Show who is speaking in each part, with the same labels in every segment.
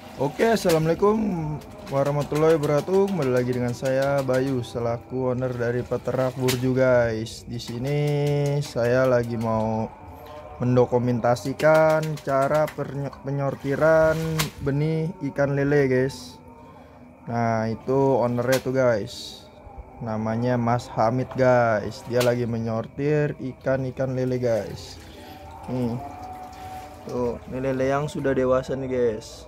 Speaker 1: Oke, assalamualaikum warahmatullahi wabarakatuh. Kembali lagi dengan saya Bayu selaku owner dari peternak burju guys. Di sini saya lagi mau mendokumentasikan cara penyortiran benih ikan lele guys. Nah itu ownernya tuh guys, namanya Mas Hamid guys. Dia lagi menyortir ikan-ikan lele guys. Nih tuh, ini lele yang sudah dewasa nih guys.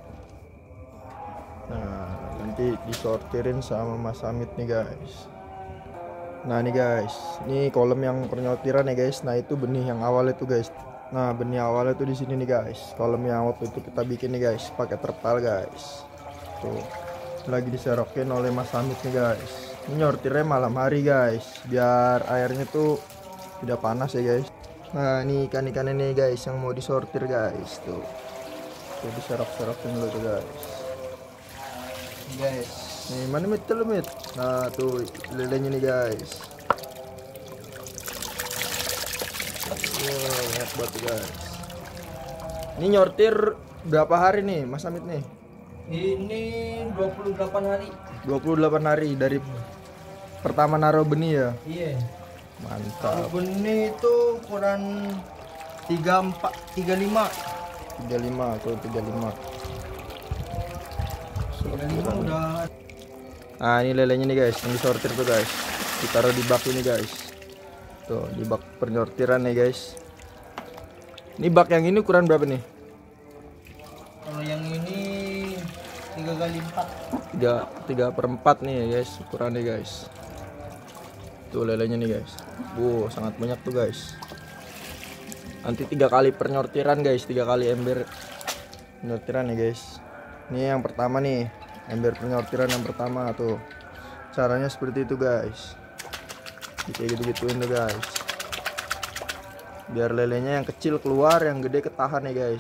Speaker 1: Nah, nanti disortirin sama Mas Amit nih guys. Nah nih guys, ini kolom yang penyortiran ya guys. Nah itu benih yang awal itu guys. Nah benih awalnya tuh di sini nih guys. Kolom yang waktu itu kita bikin nih guys, pakai terpal guys. Tuh, lagi diserokin oleh Mas Amit nih guys. Ini nyortirnya malam hari guys, biar airnya tuh tidak panas ya guys. Nah ini ikan-ikan ini guys yang mau disortir guys. Tuh diserok-serokin dulu tuh guys. Nih mana mit lu mit. Nah tuh lelenya nih guys. Wow, enak banget tuh guys. Ini nyortir berapa hari nih Mas Amit nih?
Speaker 2: Ini 28 hari.
Speaker 1: 28 hari dari pertama naruh benih ya.
Speaker 2: Iya.
Speaker 1: Mantap.
Speaker 2: Benih itu ukuran 34 35.
Speaker 1: 35 tuh 35.
Speaker 2: 35 udah.
Speaker 1: Nah ini lelenya nih guys, yang disortir tuh guys. Ditaruh di bak ini guys. Tuh di bak penyortiran nih guys. Ini bak yang ini ukuran berapa nih?
Speaker 2: Kalau yang ini 3 kali 4.
Speaker 1: 3/4 nih ya guys ukurannya guys. Tuh lelenya nih guys. Wow sangat banyak tuh guys. Nanti 3 kali penyortiran guys, 3 kali ember penyortiran ya guys. Ini yang pertama nih, ember penyortiran yang pertama tuh. Caranya seperti itu guys. Kayak gitu-gituin tuh guys. Biar lelenya yang kecil keluar, yang gede ketahan ya guys.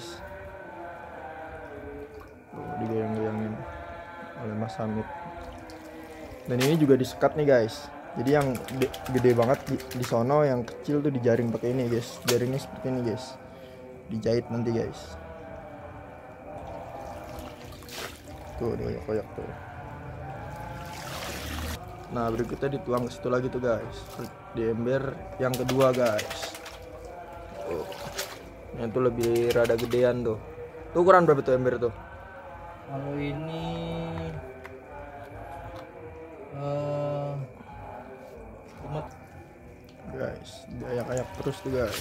Speaker 1: Tuh digoyang-goyangin oleh Mas Hamid. Dan ini juga disekat nih guys. Jadi yang gede banget di sono, yang kecil tuh dijaring pakai ini guys. Jaringnya seperti ini guys. Dijahit nanti guys. Tuh dikoyak-koyak tuh. Nah berikutnya dituang ke situ lagi tuh guys, di ember yang kedua guys. Tuh. Yang tuh lebih rada gedean tuh. Tuh ukuran berapa tuh ember tuh?
Speaker 2: Kalau ini
Speaker 1: Guys, diayak-ayak terus tuh guys.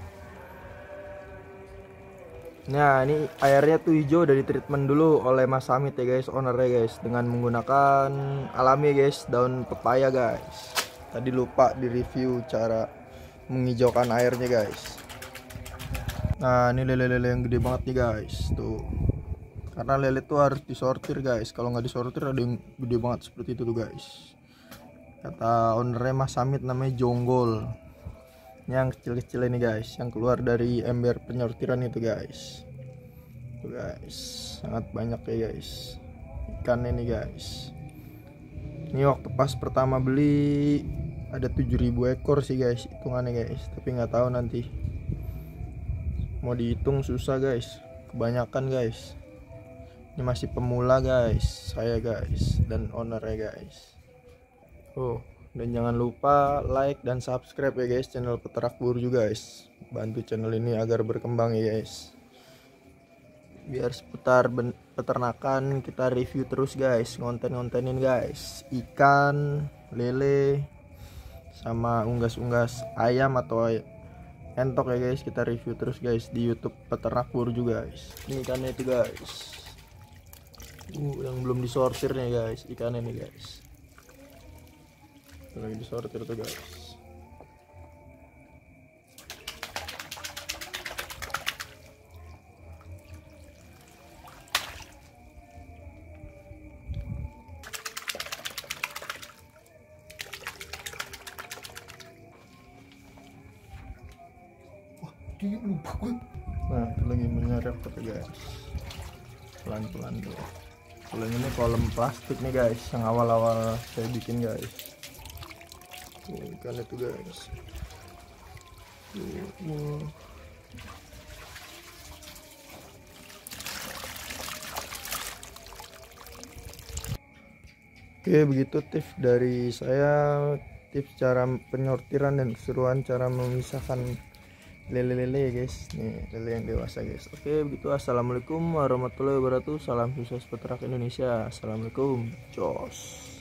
Speaker 1: Nah ini airnya tuh hijau, udah di treatment dulu oleh Mas Hamid ya guys, ownernya guys, dengan menggunakan alami guys, daun pepaya guys. Tadi lupa di review cara menghijaukan airnya guys. Nah ini lele-lele yang gede banget nih guys tuh. Karena lele tuh harus disortir guys. Kalau nggak disortir ada yang gede banget seperti itu tuh guys. Kata ownernya Mas Hamid namanya jonggol. Ini yang kecil-kecil ini guys, yang keluar dari ember penyortiran itu guys. Tuh guys, sangat banyak ya guys. Ikan ini guys. Ini waktu pas pertama beli ada 7.000 ekor sih guys, hitungannya guys. Tapi nggak tahu nanti. Mau dihitung susah guys. Kebanyakan guys. Ini masih pemula guys, saya guys dan ownernya guys. Dan jangan lupa like dan subscribe ya guys channel peternak burju guys. Bantu channel ini agar berkembang ya guys. Biar seputar peternakan kita review terus guys, konten-kontenin guys. Ikan, lele, sama unggas-unggas ayam atau entok ya guys, kita review terus guys di YouTube peternak burju guys. Ini ikannya itu guys. Yang belum disortir nih guys, ikannya nih guys. Lagi disortir tuh guys.
Speaker 2: wah, dia lupa gue.
Speaker 1: Nah itu lagi menyerap tuh guys, pelan-pelan tuh. Kalau ini kolom plastik nih guys, yang awal-awal saya bikin guys. Tuh ikan itu guys. Oke, begitu tips dari saya, tips cara penyortiran dan keseruan cara memisahkan lele-lele ya guys. Nih lele yang dewasa guys. Oke, begitu. Assalamualaikum warahmatullahi wabarakatuh. Salam sukses peternak Indonesia. Assalamualaikum. Jos.